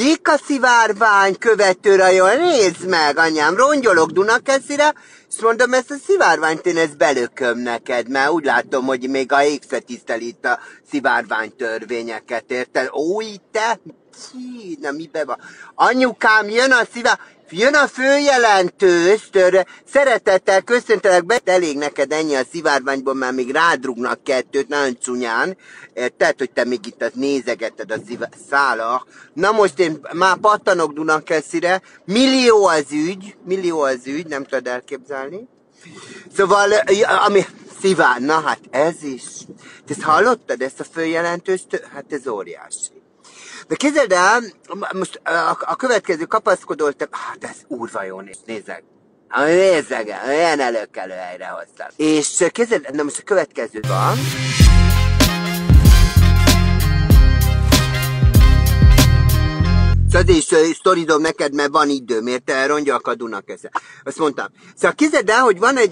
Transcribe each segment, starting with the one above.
Dika szivárvány követőrajon, nézd meg, anyám, rongyolok Dunakesszire, és mondom, ezt a szivárványt én ezt belököm neked, mert úgy látom, hogy még a égsze tisztel itt a szivárványtörvényeket, érted? Ó, te? Na, mibe van? Anyukám, jön a főjelentős, szeretettel köszöntelek be, elég neked ennyi a szivárványból, mert még rádrugnak kettőt, nagyon csúnyán, tehát, hogy te még itt nézegeted a szálak. Na most én már pattanok Dunakesszire, millió az ügy, nem tudod elképzelni. Szóval, ami na hát ez is. Te ezt hallottad, ezt a főjelentőst? Hát ez óriási. De képzeld el, most a következő kapaszkodó, hát ez úrvajon, és nézzek, olyan előkelő helyre hoztam. És képzeld el, na most a következő van. Szóval is sztorizom neked, mert van időm, érte? Rongyolok a Dunakeszen. Azt mondtam. Szóval képzeld el, hogy van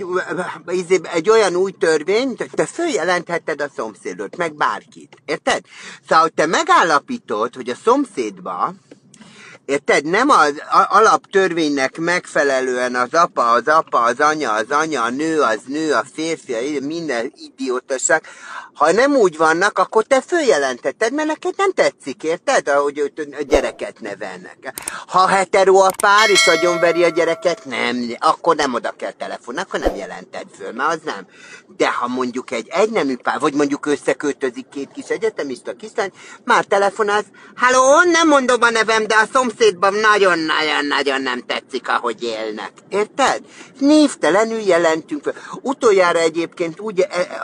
egy olyan új törvény, hogy te följelentheted a szomszédot, meg bárkit. Érted? Szóval, hogy te megállapítod, hogy a szomszédba, érted? Nem az alaptörvénynek megfelelően az apa, az anya, a nő, a férfi, minden idiótaság. Ha nem úgy vannak, akkor te följelentetted, mert neked nem tetszik, érted? Ahogy a gyereket nevelnek. Ha hetero a pár, és agyonveri a gyereket, nem, akkor nem oda kell telefon, akkor nem jelented föl, mert az nem. De ha mondjuk egy egynemű pár, vagy mondjuk összeköltözik két kis egyetemista kislány, már telefonálsz, halló, nem mondom a nevem, de a szomszédban nagyon-nagyon nem tetszik, ahogy élnek. Érted? Névtelenül jelentünk föl. Utoljára egyébként úgy,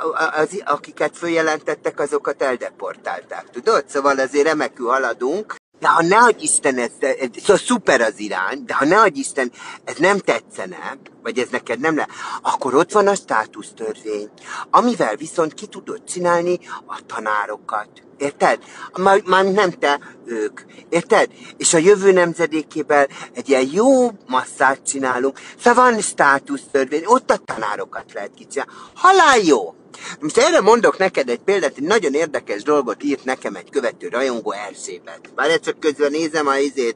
akiket följelentettek, azokat eldeportálták, tudod? Szóval azért remekül haladunk. De ha nehogy Isten, szóval szuper az irány, de ha nehogy Isten, ez nem tetszene, vagy ez neked nem le, akkor ott van a státusztörvény, amivel viszont ki tudod csinálni a tanárokat. Érted? Már nem te, ők. Érted? És a jövő nemzedékében egy ilyen jó masszát csinálunk. Szóval van státusztörvény, ott a tanárokat lehet kicsinálni. Halál jó! Most erre mondok neked egy példát, egy nagyon érdekes dolgot írt nekem egy követő rajongó, Erzsébet. Várj, csak közben nézem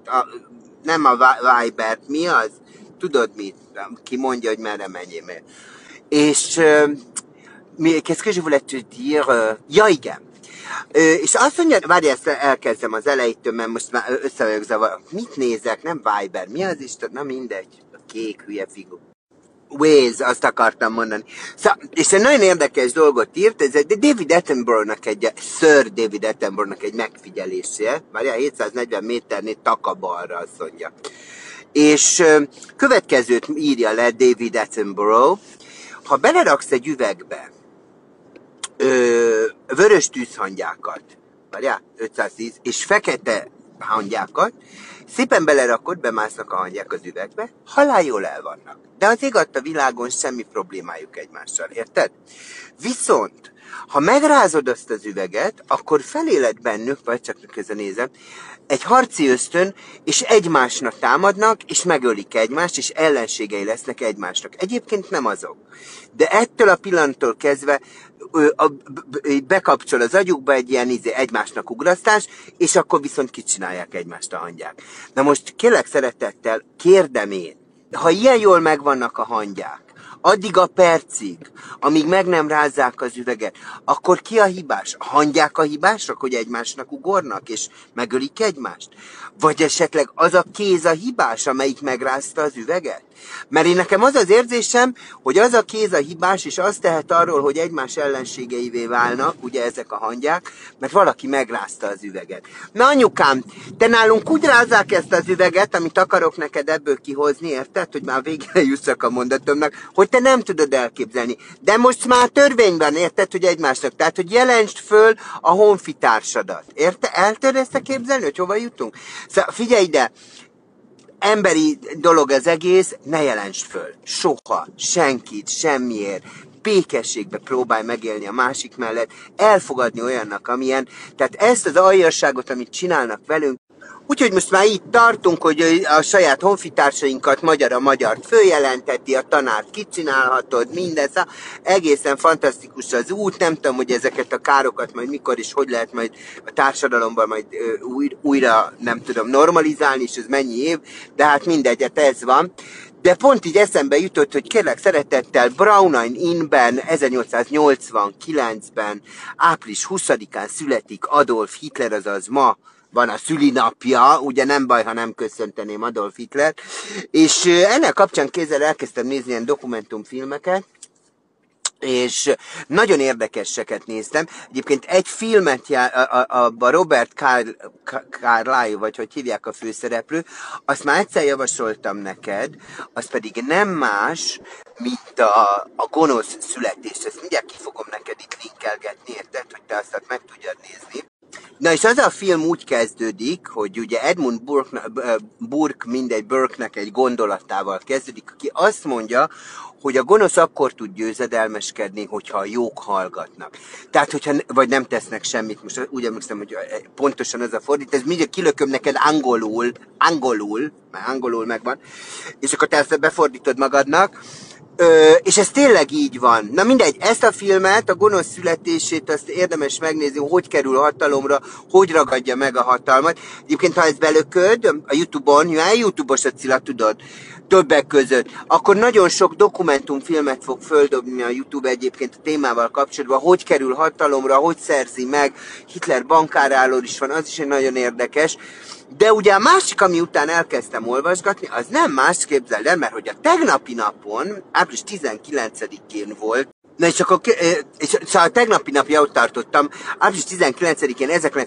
nem a Vibert, mi az? Tudod mit? Ki mondja, hogy merre menjél. És qu'est-ce que je voulais te dire? Ja, igen. És azt mondja, várj, ezt elkezdem az elejétől, mert most már össze vagyok zavar. Mit nézek? Nem Viber. Mi az Isten? Na mindegy. A kék hülye figu. Waze, azt akartam mondani. Szóval, és egy nagyon érdekes dolgot írt, ez egy David Attenborough-nak Sir David Attenborough-nak egy megfigyelése, várjál, 740 méternél takabalra, azt mondja. És következőt írja le David Attenborough, ha beleraksz egy üvegbe vörös tűzhangyákat, várjál, 510, és fekete hangyákat, szépen belerakod, bemásznak a hangyák az üvegbe, halál jól el vannak. De az ég adta világon semmi problémájuk egymással, érted? Viszont, ha megrázod azt az üveget, akkor feléled bennük, vagy csak közben nézem, egy harci ösztön, és egymásnak támadnak, és megölik egymást, és ellenségei lesznek egymásnak. Egyébként nem azok. De ettől a pillanattól kezdve bekapcsol az agyukba egy ilyen egymásnak ugrasztás, és akkor viszont kicsinálják egymást a hangyák. Na most kérlek szeretettel, kérdem én, ha ilyen jól megvannak a hangyák, addig a percig, amíg meg nem rázzák az üveget, akkor ki a hibás? A hangyák a hibásak, hogy egymásnak ugornak, és megölik egymást? Vagy esetleg az a kéz a hibás, amelyik megrázta az üveget? Mert én nekem az az érzésem, hogy az a kéz a hibás, és azt tehet arról, hogy egymás ellenségeivé válnak, ugye ezek a hangyák, mert valaki megrázta az üveget. Na anyukám, te nálunk úgy rázzák ezt az üveget, amit akarok neked ebből kihozni, érted? Hogy már végre jussak a mondatomnak, hogy te nem tudod elképzelni. De most már törvényben, érted, hogy egymásnak. Tehát, hogy jelentsd föl a honfitársadat. Érted? El tudod ezt képzelni, hogy hova jutunk? Szóval figyelj ide! Emberi dolog az egész, ne jelentsd föl. Soha, senkit, semmiért. Békességbe próbálj megélni a másik mellett, elfogadni olyannak, amilyen. Tehát ezt az aljasságot, amit csinálnak velünk, Úgyhogy most már itt tartunk, hogy a saját honfitársainkat, magyar a magyart följelenteti, a tanárt kicsinálhatod, minden, szóval egészen fantasztikus az út, nem tudom, hogy ezeket a károkat majd mikor és hogy lehet majd a társadalomban majd újra, nem tudom, normalizálni, és ez mennyi év, de hát mindegy, hát ez van. De pont így eszembe jutott, hogy kérlek szeretettel Braunheim Innben 1889-ben április 20-án születik Adolf Hitler, azaz ma van a szülinapja, ugye nem baj, ha nem köszönteném Adolf Hitler, és ennek kapcsán kézzel elkezdtem nézni ilyen dokumentumfilmeket, és nagyon érdekeseket néztem. Egyébként egy filmet, a Robert Carlyle, vagy hogy hívják a főszereplő, azt már egyszer javasoltam neked, az pedig nem más, mint a gonosz születés. Ezt mindjárt ki fogom neked itt linkelgetni, érted, hogy te azt meg tudjad nézni. Na és az a film úgy kezdődik, hogy ugye Edmund Burke-nek egy gondolatával kezdődik, aki azt mondja, hogy a gonosz akkor tud győzedelmeskedni, hogyha a jók hallgatnak. Tehát, hogyha, vagy nem tesznek semmit, most úgy emlékszem, hogy pontosan ez a fordít, ez mindjárt kilököm neked angolul, mert angolul megvan, és akkor te ezt befordítod magadnak, és ez tényleg így van. Na mindegy, ezt a filmet, a gonosz születését, azt érdemes megnézni, hogy kerül a hatalomra, hogy ragadja meg a hatalmat. Egyébként, ha ezt belököd a YouTube-on, YouTube-os a Cilla, tudod, többek között, akkor nagyon sok dokumentumfilmet fog földobni a YouTube egyébként a témával kapcsolatban, hogy kerül hatalomra, hogy szerzi meg, Hitler bankáráról is van, az is egy nagyon érdekes. De ugye a másik, ami után elkezdtem olvasgatni, az nem más, képzeld el, mert hogy a tegnapi napon, április 19-én volt, na és akkor, szóval a tegnapi napja ott tartottam, április 19-én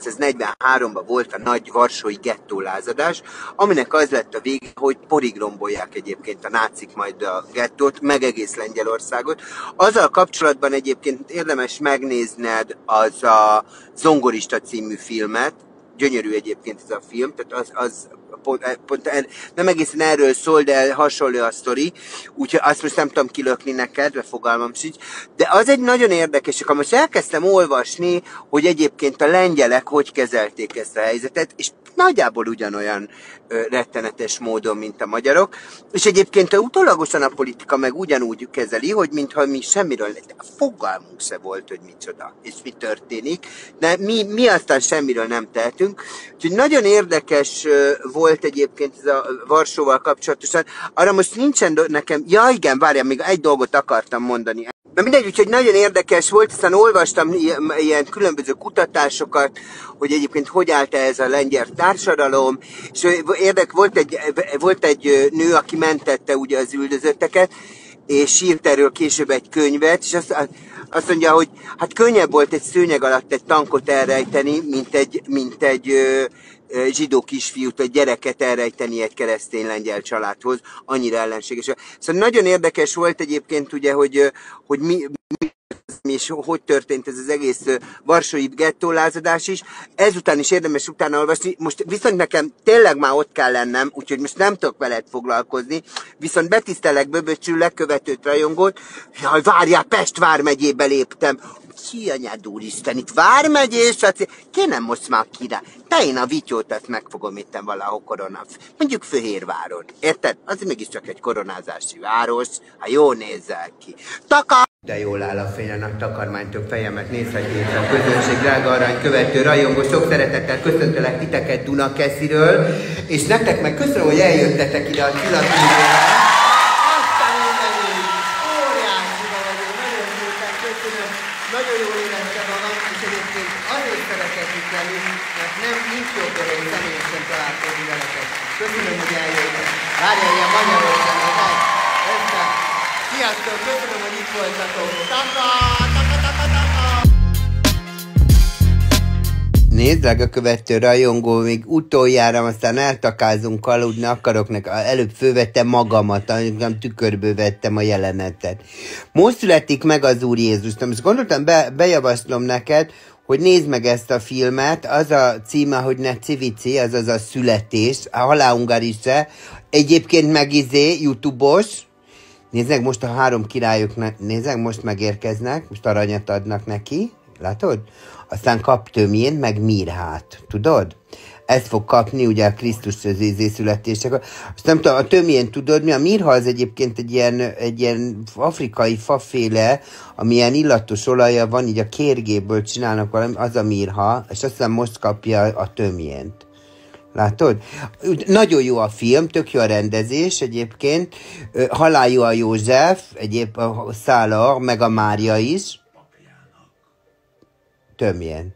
1943-ban volt a nagy varsói gettólázadás, aminek az lett a vége, hogy porigrombolják egyébként a nácik majd a gettót, meg egész Lengyelországot. Azzal kapcsolatban egyébként érdemes megnézned az a Zongorista című filmet, gyönyörű egyébként ez a film, tehát az pont nem egészen erről szól, de hasonló a sztori, úgyhogy azt most nem tudom kilökni neked, mert fogalmam sincs, de az egy nagyon érdekes, akkor most elkezdtem olvasni, hogy egyébként a lengyelek hogy kezelték ezt a helyzetet, és nagyjából ugyanolyan rettenetes módon, mint a magyarok, és egyébként utólagosan a politika meg ugyanúgy kezeli, hogy mintha mi semmiről, fogalmunk se volt, hogy micsoda, és mi történik, de mi aztán semmiről nem tehetünk, úgyhogy nagyon érdekes volt egyébként ez a Varsóval kapcsolatosan, arra most nincsen nekem, ja igen, várjál, még egy dolgot akartam mondani. Na mindegy, úgyhogy nagyon érdekes volt, aztán olvastam ilyen különböző kutatásokat, hogy egyébként hogy állt ez a lengyel társadalom, és volt egy nő, aki mentette ugye az üldözötteket, és írt erről később egy könyvet, és azt mondja, hogy hát könnyebb volt egy szőnyeg alatt egy tankot elrejteni, mint egy zsidó kisfiút, vagy gyereket elrejteni egy keresztény lengyel családhoz, annyira ellenséges. Szóval nagyon érdekes volt egyébként ugye, hogy mi és hogy történt ez az egész varsói gettólázadás is. Ezután is érdemes utána olvasni. Most viszont nekem tényleg már ott kell lennem, úgyhogy most nem tudok veled foglalkozni. Viszont betisztelek, böböcsülek, követőt, rajongót. Jaj, várjál, Pest vármegyébe léptem. Ki anyád úristen, itt vármegyés, ki nem most már király. De én a Vityót ezt meg fogom itten valahol mondjuk Fehérváron. Érted? Az mégiscsak egy koronázási város, ha jól nézzel ki. De jól áll a fény, a nagy takarmánytól fejemet nézhetjék a közönség, drága arany követő, rajongó, sok szeretettel köszöntelek titeket Dunakesziről, és nektek meg köszönöm, hogy eljöttetek ide a Cilla TV-re. Aztán mindenünk, óriási vagyok, nagyon szépen köszönöm, nagyon jól éreztem magam, és egyébként azért szeretek itt lenni, mert nincs jobb dolog személyesen találkozni veletek. Köszönöm, hogy eljöttek. Várjál, ilyen Magyarországon, sziasztok, köszönöm, hogy itt voltatok. Nézd, drága követő rajongó, még utoljára, aztán eltakázunk aludni akarok neki. Előbb fölvettem magamat, amikor tükörből vettem a jelenetet. Most születik meg az Úr Jézus. Most gondoltam, bejavaslom neked, hogy nézd meg ezt a filmet, az a címe, hogy ne civici, azaz a születés, a halálungarise, egyébként meg YouTube-os. Nézzek, most a három királyok, nézzek, most megérkeznek, most aranyat adnak neki, látod? Aztán kap tömjén, meg Mirhát, tudod? ezt fog kapni, ugye a Krisztus születésekor. Azt nem tudom, a tömjén tudod mi? A mirha az egyébként egy ilyen afrikai faféle, ami ilyen illatos olaja van, így a kérgéből csinálnak valami, az a mirha, és azt hiszem most kapja a tömjént. Látod? Nagyon jó a film, tök jó a rendezés egyébként. Haláljú a József, a Szálor, meg a Mária is. Tömjén.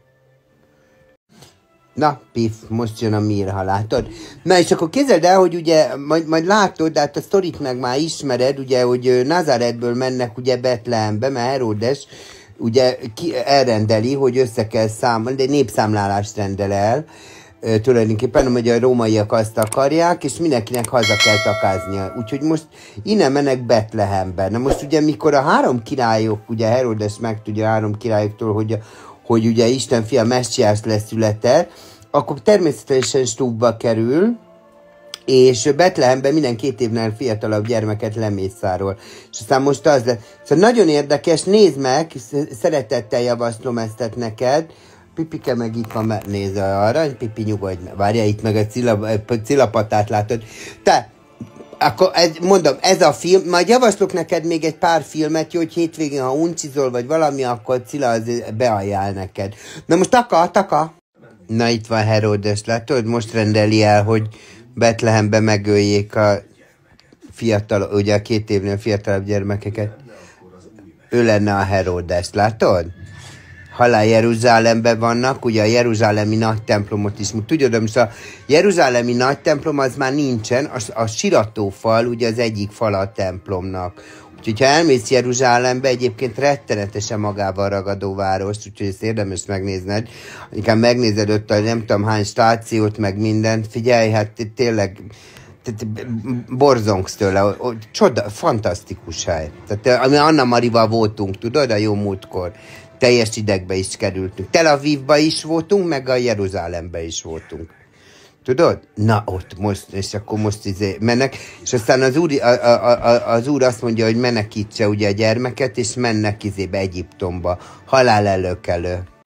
Na, pif, most jön a mirha, látod? Na, és akkor képzeld el, hogy ugye, majd látod, de hát a sztorit meg már ismered, ugye, hogy Nazaretből mennek ugye Betlehembe, mert Heródes ugye elrendeli, hogy össze kell számolni, de népszámlálást rendel el, tulajdonképpen, hogy a rómaiak azt akarják, és mindenkinek haza kell takáznia. Úgyhogy most innen mennek Betlehembe. Na most ugye, mikor a 3 királyok, ugye Heródes megtudja a 3 királyoktól, hogy ugye Isten fia messiás leszületett, akkor természetesen stúbba kerül, és Betlehemben minden 2 évnél fiatalabb gyermeket lemészárol. És aztán most az lesz. Szóval nagyon érdekes, nézd meg, szeretettel javaslom ezt neked. Pipike meg itt van, nézd arra, Pipi nyugodj meg. Várja, itt meg a Cilapatát látod. Te, akkor mondom, ez a film, majd javaslok neked még egy pár filmet, hogy hétvégén, ha uncsizol, vagy valami, akkor Cilla az beajánl neked. Na most taka. Na itt van Heródes, látod? Most rendeli el, hogy Betlehembe megöljék a fiatal, ugye a 2 évnél fiatalabb gyermekeket. Ő lenne a Heródes, látod? Halál Jeruzsálemben vannak, ugye a jeruzsálemi nagy templomot is. Tudod, most a jeruzsálemi nagy templom az már nincsen, a siratófal, ugye az egyik fala a templomnak. Úgyhogy ha elmész Jeruzsálembe, egyébként rettenetesen magával ragadó város, úgyhogy ezt érdemes megnézned. Inkább megnézed ott a nem tudom hány stációt, meg mindent. Figyelj, hát tényleg borzongsz tőle. Csoda, fantasztikus hely. Tehát, ami Anna Marival voltunk, tudod, a jó múltkor. Teljes idegbe is kerültünk. Tel Avivba is voltunk, meg a Jeruzsálembe is voltunk. Tudod? Na ott most, és akkor most mennek, és aztán az úr azt mondja, hogy menekítse ugye a gyermeket, és mennek Egyiptomba. Halál elő.